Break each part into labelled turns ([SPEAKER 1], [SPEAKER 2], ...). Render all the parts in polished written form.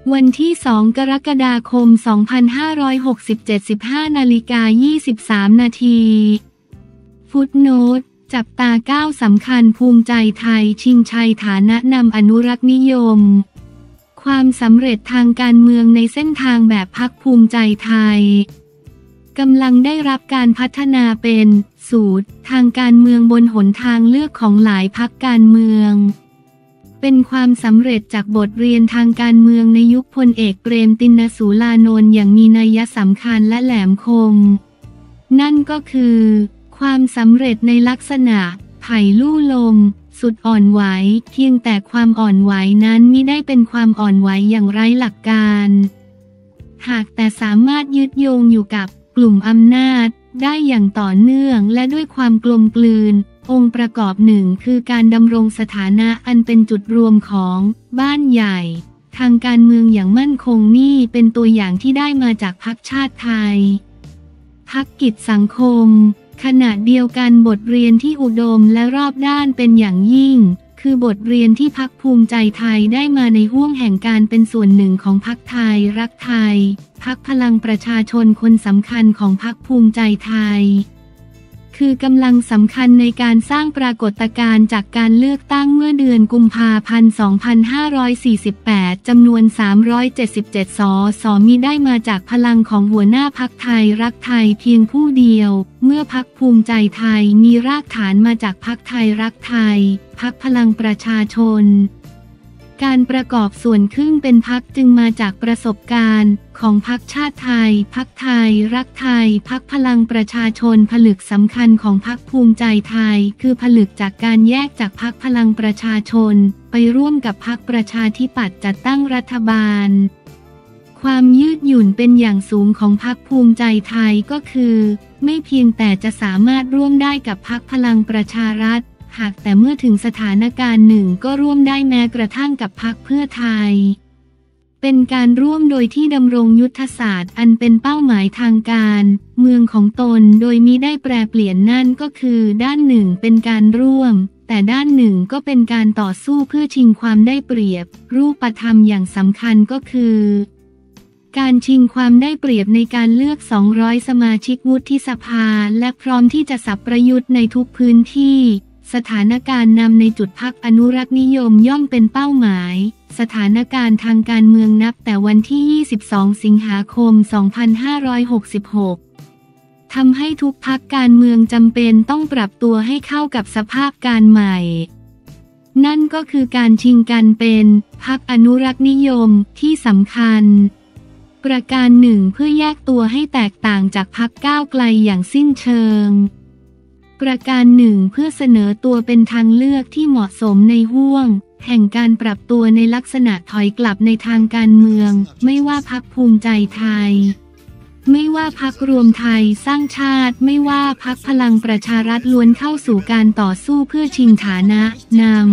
[SPEAKER 1] วันที่ 2 กรกฎาคม 2567 15:23 นาทีฟุตโนตจับตาก้าวสำคัญภูมิใจไทยชิงชัยฐานะนำอนุรักษ์นิยมความสำเร็จทางการเมืองในเส้นทางแบบพรรคภูมิใจไทยกำลังได้รับการพัฒนาเป็นสูตรทางการเมืองบนหนทางเลือกของหลายพรรคการเมืองเป็นความสำเร็จจากบทเรียนทางการเมืองในยุคพลเอกเปรมติณสูลานนท์อย่างมีนัยสำคัญและแหลมคมนั่นก็คือความสำเร็จในลักษณะไผ่ลู่ลมสุดอ่อนไหวเพียงแต่ความอ่อนไหวนั้นมิได้เป็นความอ่อนไหวอย่างไร้หลักการหากแต่สามารถยึดโยงอยู่กับกลุ่มอำนาจได้อย่างต่อเนื่องและด้วยความกลมกลืนองค์ประกอบหนึ่งคือการดำรงสถานะอันเป็นจุดรวมของบ้านใหญ่ทางการเมืองอย่างมั่นคงนี่เป็นตัวอย่างที่ได้มาจากพรรคชาติไทยพรรคกิจสังคมขณะเดียวกันบทเรียนที่อุดมและรอบด้านเป็นอย่างยิ่งคือบทเรียนที่พรรคภูมิใจไทยได้มาในห้วงแห่งการเป็นส่วนหนึ่งของพรรคไทยรักไทยพรรคพลังประชาชนคนสำคัญของพรรคภูมิใจไทยคือกำลังสำคัญในการสร้างปรากฏการณ์จากการเลือกตั้งเมื่อเดือนกุมภาพันธ์ 2548 จำนวน 377 สสมีได้มาจากพลังของหัวหน้าพรรคไทยรักไทยเพียงผู้เดียวเมื่อพรรคภูมิใจไทยมีรากฐานมาจากพรรคไทยรักไทยพรรคพลังประชาชนการประกอบส่วนครึ่งเป็นพรรคจึงมาจากประสบการณ์ของพรรคชาติไทยพรรคไทยรักไทยพรรคพลังประชาชนผลึกสำคัญของพรรคภูมิใจไทยคือผลึกจากการแยกจากพรรคพลังประชาชนไปร่วมกับพรรคประชาธิปัตย์จัดตั้งรัฐบาลความยืดหยุ่นเป็นอย่างสูงของพรรคภูมิใจไทยก็คือไม่เพียงแต่จะสามารถร่วมได้กับพรรคพลังประชารัฐหากแต่เมื่อถึงสถานการณ์หนึ่งก็ร่วมได้แม้กระทั่งกับพรรคเพื่อไทยเป็นการร่วมโดยที่ดำรงยุทธศาสตร์อันเป็นเป้าหมายทางการเมืองของตนโดยมิได้แปรเปลี่ยนนั่นก็คือด้านหนึ่งเป็นการร่วมแต่ด้านหนึ่งก็เป็นการต่อสู้เพื่อชิงความได้เปรียบรูปธรรมอย่างสำคัญก็คือการชิงความได้เปรียบในการเลือก200สมาชิกวุฒิสภาและพร้อมที่จะสับประยุทธ์ในทุกพื้นที่สถานการณ์นำในจุดพรรคอนุรักษ์นิยมย่อมเป็นเป้าหมายสถานการณ์ทางการเมืองนับแต่วันที่ 22 สิงหาคม 2566 ทำให้ทุกพรรคการเมืองจำเป็นต้องปรับตัวให้เข้ากับสภาพการใหม่นั่นก็คือการชิงกันเป็นพรรคอนุรักษ์นิยมที่สำคัญประการหนึ่งเพื่อแยกตัวให้แตกต่างจากพรรคก้าวไกลอย่างสิ้นเชิงประการหนึ่งเพื่อเสนอตัวเป็นทางเลือกที่เหมาะสมในห้วงแห่งการปรับตัวในลักษณะถอยกลับในทางการเมืองไม่ว่าพรรคภูมิใจไทยไม่ว่าพรรครวมไทยสร้างชาติไม่ว่าพรรคพลังประชารัฐล้วนเข้าสู่การต่อสู้เพื่อชิงฐานะนำ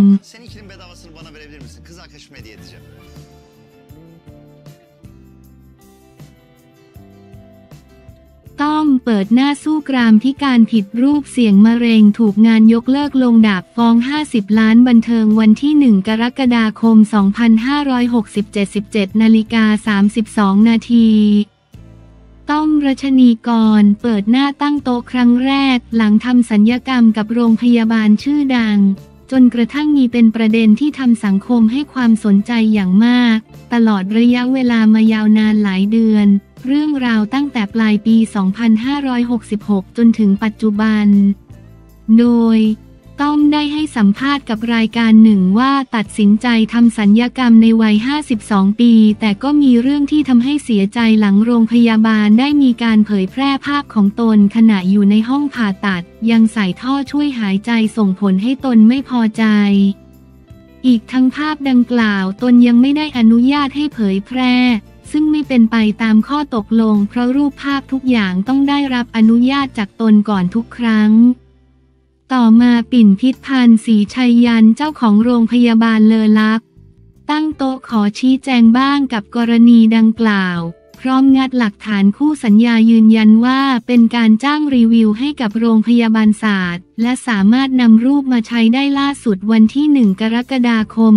[SPEAKER 1] ต้องเปิดหน้าสู้กรามพิการผิดรูปเสี่ยงมะเร็งถูกงานยกเลิกลงดาบฟ้อง50 ล้านบันเทิงวันที่ 1 กรกฎาคม 2567 17:32 นาทีต้อมรัชนีกรเปิดหน้าตั้งโต๊ะครั้งแรกหลังทำศัลยกรรมกับโรงพยาบาลชื่อดังจนกระทั่งมีเป็นประเด็นที่ทำสังคมให้ความสนใจอย่างมากตลอดระยะเวลามายาวนานหลายเดือนเรื่องราวตั้งแต่ปลายปี 2566 จนถึงปัจจุบันโดยต้อมได้ให้สัมภาษณ์กับรายการหนึ่งว่าตัดสินใจทำศัลยกรรมในวัย 52 ปีแต่ก็มีเรื่องที่ทำให้เสียใจหลังโรงพยาบาลได้มีการเผยแพร่ภาพของตนขณะอยู่ในห้องผ่าตัดยังใส่ท่อช่วยหายใจส่งผลให้ตนไม่พอใจอีกทั้งภาพดังกล่าวตนยังไม่ได้อนุญาตให้เผยแพร่ซึ่งไม่เป็นไปตามข้อตกลงเพราะรูปภาพทุกอย่างต้องได้รับอนุญาตจากตนก่อนทุกครั้งต่อมาปิ่นพิษพันธ์ศรีชัยยันเจ้าของโรงพยาบาลเลอลักษณ์ตั้งโต๊ะขอชี้แจงบ้างกับกรณีดังกล่าวพพร้อมงัดหลักฐานคู่สัญญายืนยันว่าเป็นการจ้างรีวิวให้กับโรงพยาบาลศาสตร์และสามารถนำรูปมาใช้ได้ล่าสุดวันที่ 1 กรกฎาคม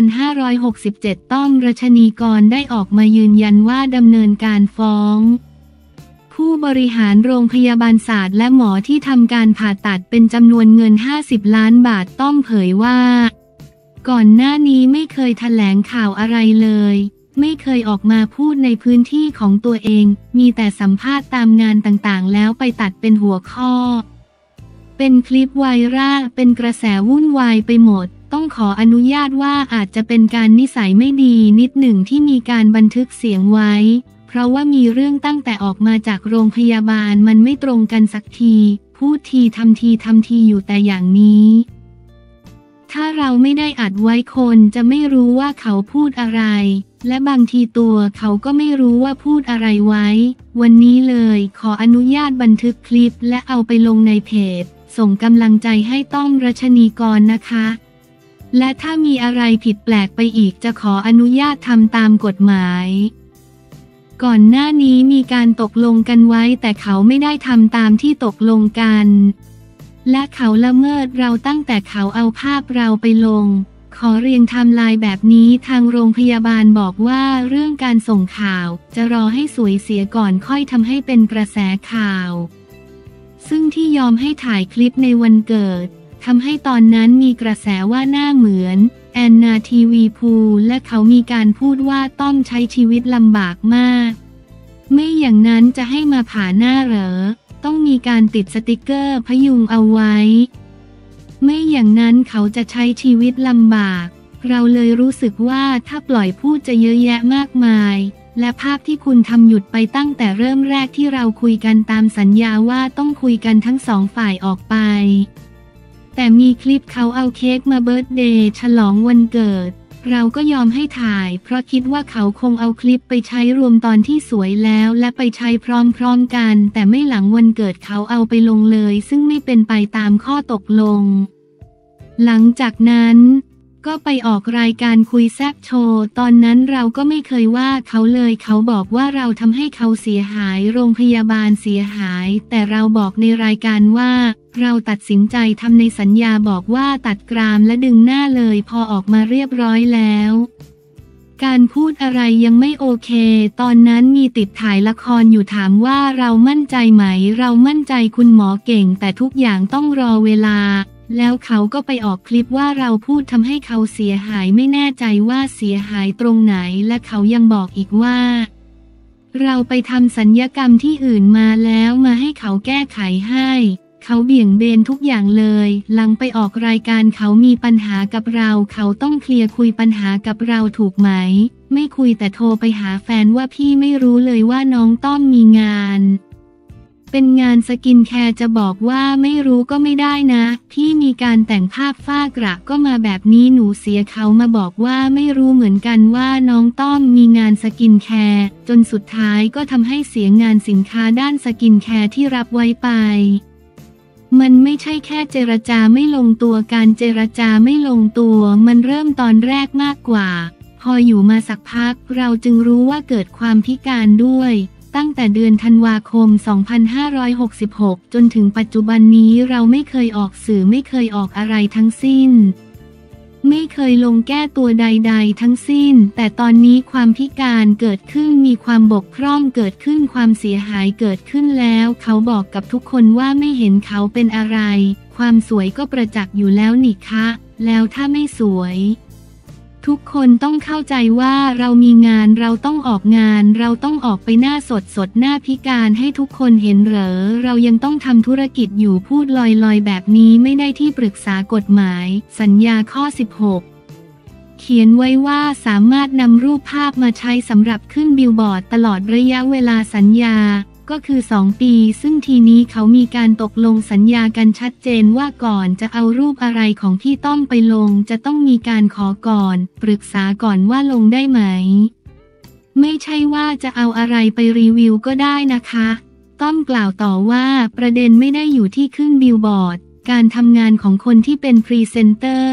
[SPEAKER 1] 2567 ต้อมรัชนีกรได้ออกมายืนยันว่าดำเนินการฟ้องผู้บริหารโรงพยาบาลศาสตร์และหมอที่ทำการผ่าตัดเป็นจำนวนเงิน50 ล้านบาทต้อมเผยว่าก่อนหน้านี้ไม่เคยแถลงข่าวอะไรเลยไม่เคยออกมาพูดในพื้นที่ของตัวเองมีแต่สัมภาษณ์ตามงานต่างๆแล้วไปตัดเป็นหัวข้อเป็นคลิปไวรัลเป็นกระแสวุ่นวายไปหมดต้องขออนุญาตว่าอาจจะเป็นการนิสัยไม่ดีนิดหนึ่งที่มีการบันทึกเสียงไว้เพราะว่ามีเรื่องตั้งแต่ออกมาจากโรงพยาบาลมันไม่ตรงกันสักทีพูดทีทำทีอยู่แต่อย่างนี้ถ้าเราไม่ได้อัดไว้คนจะไม่รู้ว่าเขาพูดอะไรและบางทีตัวเขาก็ไม่รู้ว่าพูดอะไรไว้วันนี้เลยขออนุญาตบันทึกคลิปและเอาไปลงในเพจส่งกำลังใจให้ต้อมรัชนีกรนะคะและถ้ามีอะไรผิดแปลกไปอีกจะขออนุญาตทำตามกฎหมายก่อนหน้านี้มีการตกลงกันไว้แต่เขาไม่ได้ทำตามที่ตกลงกันและเขาละเมิดเราตั้งแต่เขาเอาภาพเราไปลงขอเรียงไทม์ไลน์แบบนี้ทางโรงพยาบาลบอกว่าเรื่องการส่งข่าวจะรอให้สวยเสียก่อนค่อยทำให้เป็นกระแสข่าวซึ่งที่ยอมให้ถ่ายคลิปในวันเกิดทำให้ตอนนั้นมีกระแสว่าหน้าเหมือนแอนนาทีวีพูและเขามีการพูดว่าต้อมใช้ชีวิตลำบากมากไม่อย่างนั้นจะให้มาผ่าหน้าเหรอต้องมีการติดสติกเกอร์พยุงเอาไว้ไม่อย่างนั้นเขาจะใช้ชีวิตลำบากเราเลยรู้สึกว่าถ้าปล่อยพูดจะเยอะแยะมากมายและภาพที่คุณทำหยุดไปตั้งแต่เริ่มแรกที่เราคุยกันตามสัญญาว่าต้องคุยกันทั้งสองฝ่ายออกไปแต่มีคลิปเขาเอาเค้กมาเบิร์ธเดย์ฉลองวันเกิดเราก็ยอมให้ถ่ายเพราะคิดว่าเขาคงเอาคลิปไปใช้รวมตอนที่สวยแล้วและไปใช้พร้อมๆกันแต่ไม่หลังวันเกิดเขาเอาไปลงเลยซึ่งไม่เป็นไปตามข้อตกลงหลังจากนั้นก็ไปออกรายการคุยแซ่บโชว์ตอนนั้นเราก็ไม่เคยว่าเขาเลยเขาบอกว่าเราทำให้เขาเสียหายโรงพยาบาลเสียหายแต่เราบอกในรายการว่าเราตัดสินใจทำในสัญญาบอกว่าตัดกรามและดึงหน้าเลยพอออกมาเรียบร้อยแล้วการพูดอะไรยังไม่โอเคตอนนั้นมีติดถ่ายละครอยู่ถามว่าเรามั่นใจไหมเรามั่นใจคุณหมอเก่งแต่ทุกอย่างต้องรอเวลาแล้วเขาก็ไปออกคลิปว่าเราพูดทำให้เขาเสียหายไม่แน่ใจว่าเสียหายตรงไหนและเขายังบอกอีกว่าเราไปทำศัลยกรรมที่อื่นมาแล้วมาให้เขาแก้ไขให้เขาเบี่ยงเบนทุกอย่างเลยหลังไปออกรายการเขามีปัญหากับเราเขาต้องเคลียร์คุยปัญหากับเราถูกไหมไม่คุยแต่โทรไปหาแฟนว่าพี่ไม่รู้เลยว่าน้องต้อมมีงานเป็นงานสกินแคร์จะบอกว่าไม่รู้ก็ไม่ได้นะพี่มีการแต่งภาพฝ้ากระก็มาแบบนี้หนูเสียเขามาบอกว่าไม่รู้เหมือนกันว่าน้องต้อมมีงานสกินแคร์จนสุดท้ายก็ทำให้เสียงานสินค้าด้านสกินแคร์ที่รับไว้ไปมันไม่ใช่แค่เจรจาไม่ลงตัวการเจรจาไม่ลงตัวมันเริ่มตอนแรกมากกว่าพออยู่มาสักพักเราจึงรู้ว่าเกิดความพิการด้วยตั้งแต่เดือนธันวาคม 2566 จนถึงปัจจุบันนี้เราไม่เคยออกสื่อไม่เคยออกอะไรทั้งสิ้นไม่เคยลงแก้ตัวใดๆทั้งสิ้นแต่ตอนนี้ความพิการเกิดขึ้นมีความบกพร่องเกิดขึ้นความเสียหายเกิดขึ้นแล้วเขาบอกกับทุกคนว่าไม่เห็นเขาเป็นอะไรความสวยก็ประจักษ์อยู่แล้วนี่คะแล้วถ้าไม่สวยทุกคนต้องเข้าใจว่าเรามีงานเราต้องออกงานเราต้องออกไปหน้าสดหน้าพิการให้ทุกคนเห็นเหรอเรายังต้องทำธุรกิจอยู่พูดลอยแบบนี้ไม่ได้ที่ปรึกษากฎหมายสัญญาข้อ 16เขียนไว้ว่าสามารถนำรูปภาพมาใช้สำหรับขึ้นบิลบอร์ดตลอดระยะเวลาสัญญาก็คือ2 ปีซึ่งทีนี้เขามีการตกลงสัญญากันชัดเจนว่าก่อนจะเอารูปอะไรของพี่ต้อมไปลงจะต้องมีการขอก่อนปรึกษาก่อนว่าลงได้ไหมไม่ใช่ว่าจะเอาอะไรไปรีวิวก็ได้นะคะต้อมกล่าวต่อว่าประเด็นไม่ได้อยู่ที่ขึ้นบิลบอร์ดการทำงานของคนที่เป็นพรีเซนเตอร์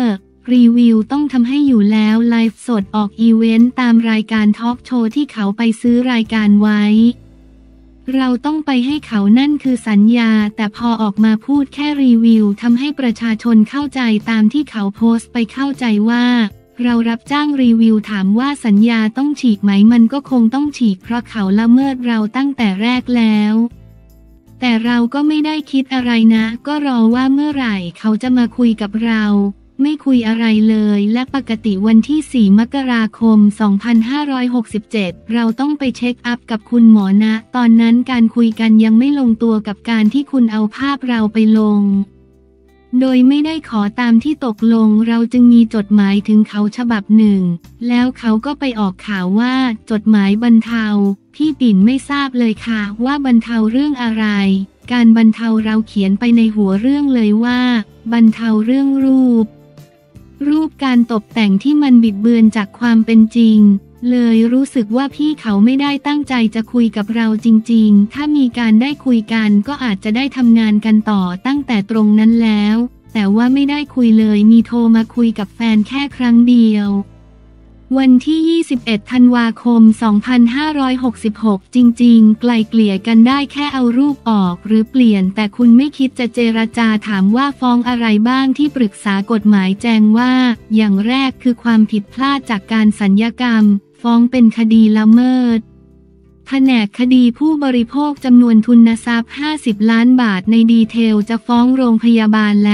[SPEAKER 1] รีวิวต้องทำให้อยู่แล้วไลฟ์สดออกอีเวนต์ตามรายการทอล์กโชว์ที่เขาไปซื้อรายการไว้เราต้องไปให้เขานั่นคือสัญญาแต่พอออกมาพูดแค่รีวิวทำให้ประชาชนเข้าใจตามที่เขาโพสต์ไปเข้าใจว่าเรารับจ้างรีวิวถามว่าสัญญาต้องฉีกไหมมันก็คงต้องฉีกเพราะเขาละเมิดเราตั้งแต่แรกแล้วแต่เราก็ไม่ได้คิดอะไรนะก็รอว่าเมื่อไหร่เขาจะมาคุยกับเราไม่คุยอะไรเลยและปกติวันที่4 มกราคม 2567เราต้องไปเช็คอัพกับคุณหมอนะตอนนั้นการคุยกันยังไม่ลงตัวกับการที่คุณเอาภาพเราไปลงโดยไม่ได้ขอตามที่ตกลงเราจึงมีจดหมายถึงเขาฉบับหนึ่งแล้วเขาก็ไปออกข่าวว่าจดหมายบรรเทาพี่ปิ่นไม่ทราบเลยค่ะว่าบรรเทาเรื่องอะไรการบรรเทาเราเขียนไปในหัวเรื่องเลยว่าบรรเทาเรื่องรูปการตกแต่งที่มันบิดเบือนจากความเป็นจริงเลยรู้สึกว่าพี่เขาไม่ได้ตั้งใจจะคุยกับเราจริงๆถ้ามีการได้คุยกันก็อาจจะได้ทำงานกันต่อตั้งแต่ตรงนั้นแล้วแต่ว่าไม่ได้คุยเลยมีโทรมาคุยกับแฟนแค่ครั้งเดียววันที่ 21 ธันวาคม 2566 จริงๆไกล่เกลี่ยกันได้แค่เอารูปออกหรือเปลี่ยนแต่คุณไม่คิดจะเจรจาถามว่าฟ้องอะไรบ้างที่ปรึกษากฎหมายแจ้งว่าอย่างแรกคือความผิดพลาดจากการสัญญกรรมฟ้องเป็นคดีละเมิดแผนกคดีผู้บริโภคจำนวนทุนทรัพย์50 ล้านบาทในดีเทลจะฟ้องโรงพยาบาล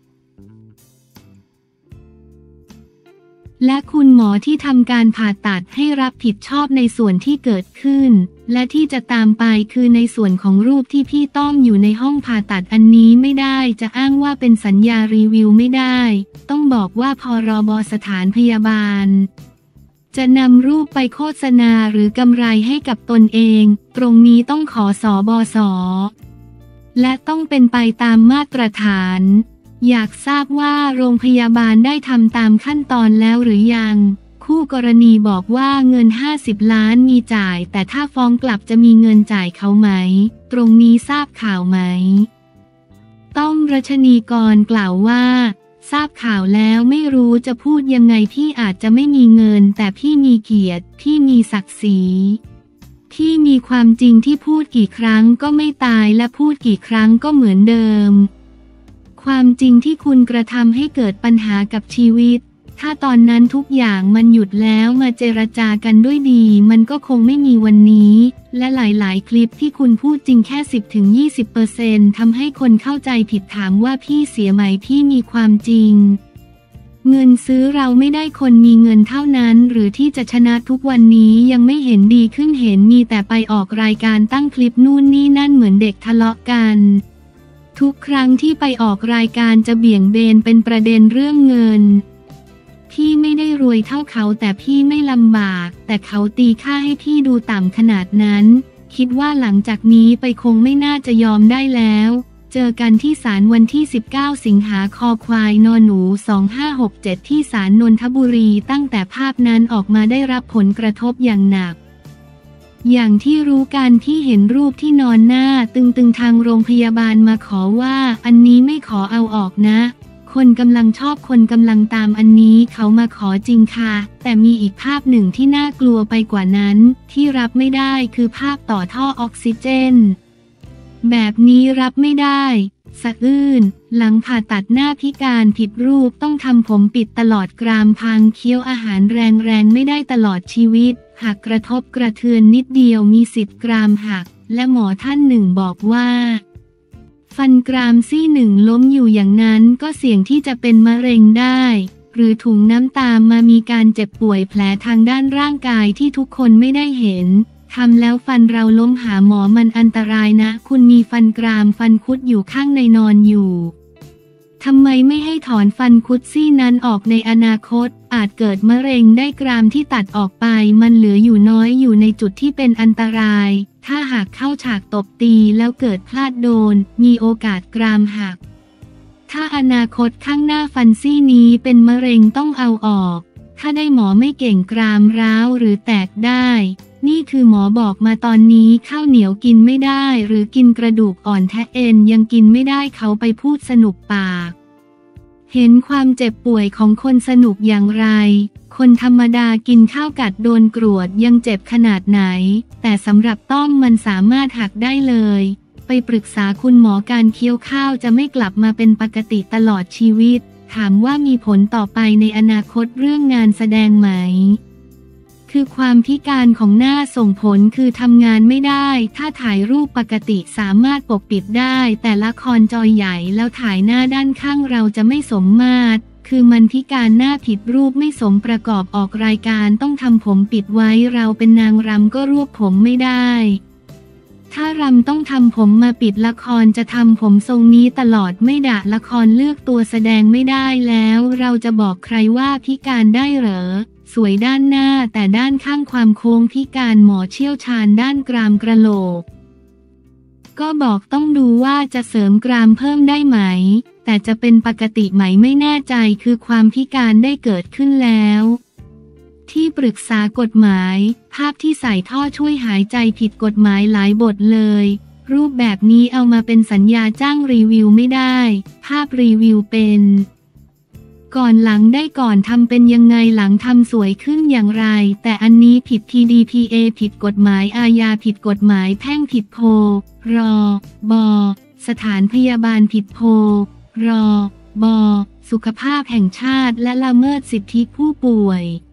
[SPEAKER 1] และคุณหมอที่ทำการผ่าตัดให้รับผิดชอบในส่วนที่เกิดขึ้นและที่จะตามไปคือในส่วนของรูปที่พี่ต้อมอยู่ในห้องผ่าตัดอันนี้ไม่ได้จะอ้างว่าเป็นสัญญารีวิวไม่ได้ต้องบอกว่าพรบ.สถานพยาบาลจะนำรูปไปโฆษณาหรือกำไรให้กับตนเองตรงนี้ต้องขอสบส.และต้องเป็นไปตามมาตรฐานอยากทราบว่าโรงพยาบาลได้ทำตามขั้นตอนแล้วหรือยังคู่กรณีบอกว่าเงิน50 ล้านมีจ่ายแต่ถ้าฟ้องกลับจะมีเงินจ่ายเขาไหมตรงนี้ทราบข่าวไหมต้อมรัชนีกรกล่าวว่าทราบข่าวแล้วไม่รู้จะพูดยังไงพี่อาจจะไม่มีเงินแต่พี่มีเกียรติพี่มีศักดิ์ศรีพี่มีความจริงที่พูดกี่ครั้งก็ไม่ตายและพูดกี่ครั้งก็เหมือนเดิมความจริงที่คุณกระทำให้เกิดปัญหากับชีวิตถ้าตอนนั้นทุกอย่างมันหยุดแล้วมาเจรจากันด้วยดีมันก็คงไม่มีวันนี้และหลายๆคลิปที่คุณพูดจริงแค่ 10-20% ทำให้คนเข้าใจผิดถามว่าพี่เสียไหมพี่มีความจริงเงินซื้อเราไม่ได้คนมีเงินเท่านั้นหรือที่จะชนะทุกวันนี้ยังไม่เห็นดีขึ้นเห็นมีแต่ไปออกรายการตั้งคลิปนู่นนี่นั่นเหมือนเด็กทะเลาะกันทุกครั้งที่ไปออกรายการจะเบี่ยงเบนเป็นประเด็นเรื่องเงินพี่ไม่ได้รวยเท่าเขาแต่พี่ไม่ลำบากแต่เขาตีค่าให้พี่ดูต่ำขนาดนั้นคิดว่าหลังจากนี้ไปคงไม่น่าจะยอมได้แล้วเจอกันที่ศาลวันที่19 สิงหาคมควายนหนู2567ที่ศาลนนทบุรีตั้งแต่ภาพนั้นออกมาได้รับผลกระทบอย่างหนักอย่างที่รู้กันที่เห็นรูปที่นอนหน้าตึงๆทางโรงพยาบาลมาขอว่าอันนี้ไม่ขอเอาออกนะคนกำลังชอบคนกำลังตามอันนี้เขามาขอจริงค่ะแต่มีอีกภาพหนึ่งที่น่ากลัวไปกว่านั้นที่รับไม่ได้คือภาพต่อท่อออกซิเจนแบบนี้รับไม่ได้สะอื้นหลังผ่าตัดหน้าพิการผิดรูปต้องทำผมปิดตลอดกรามพังเคี้ยวอาหารแรงๆไม่ได้ตลอดชีวิตหากกระทบกระเทือนนิดเดียวมีสิทธิ์กรามหักและหมอท่านหนึ่งบอกว่าฟันกรามซี่หนึ่งล้มอยู่อย่างนั้นก็เสี่ยงที่จะเป็นมะเร็งได้หรือถุงน้ำตามมามีการเจ็บป่วยแผลทางด้านร่างกายที่ทุกคนไม่ได้เห็นทำแล้วฟันเราล้มหาหมอมันอันตรายนะคุณมีฟันกรามฟันคุดอยู่ข้างในนอนอยู่ทำไมไม่ให้ถอนฟันคุดซี่นั้นออกในอนาคตอาจเกิดมะเร็งได้กรามที่ตัดออกไปมันเหลืออยู่น้อยอยู่ในจุดที่เป็นอันตรายถ้าหากเข้าฉากตบตีแล้วเกิดพลาดโดนมีโอกาสกรามหักถ้าอนาคตข้างหน้าฟันซี่นี้เป็นมะเร็งต้องเอาออกถ้าได้หมอไม่เก่งกรามร้าวหรือแตกได้นี่คือหมอบอกมาตอนนี้ข้าวเหนียวกินไม่ได้หรือกินกระดูกอ่อนแทะเอ็นยังกินไม่ได้เขาไปพูดสนุกปากเห็นความเจ็บป่วยของคนสนุกอย่างไร คนธรรมดากินข้าวกัดโดนกรวดยังเจ็บขนาดไหน แต่สำหรับต้อมมันสามารถหักได้เลย ไปปรึกษาคุณหมอการเคี้ยวข้าวจะไม่กลับมาเป็นปกติตลอดชีวิต ถามว่ามีผลต่อไปในอนาคตเรื่องงานแสดงไหม คือความพิการของหน้าส่งผลคือทำงานไม่ได้ ถ้าถ่ายรูปปกติสามารถปกปิดได้ แต่ละครจอใหญ่แล้วถ่ายหน้าด้านข้างเราจะไม่สมมาตร คือมันพิการหน้าผิดรูปไม่สมประกอบออกรายการต้องทำผมปิดไว้เราเป็นนางรำก็รวบผมไม่ได้ ถ้ารำต้องทำผมมาปิดละครจะทำผมทรงนี้ตลอดไม่ด่าละครเลือกตัวแสดงไม่ได้แล้วเราจะบอกใครว่าพิการได้เหรอสวยด้านหน้าแต่ด้านข้างความโค้งพิการหมอเชี่ยวชาญด้านกรามกระโหลกก็บอกต้องดูว่าจะเสริมกรามเพิ่มได้ไหมแต่จะเป็นปกติไหมไม่แน่ใจคือความพิการได้เกิดขึ้นแล้วที่ปรึกษากฎหมายภาพที่ใส่ท่อช่วยหายใจผิดกฎหมายหลายบทเลยรูปแบบนี้เอามาเป็นสัญญาจ้างรีวิวไม่ได้ภาพรีวิวเป็นก่อนหลังได้ก่อนทำเป็นยังไงหลังทำสวยขึ้นอย่างไรแต่อันนี้ผิด PDPA ผิดกฎหมายอาญาผิดกฎหมายแพ่งผิดพ.ร.บ.สถานพยาบาลผิดพ.ร.บ.สุขภาพแห่งชาติและละเมิดสิทธิผู้ป่วย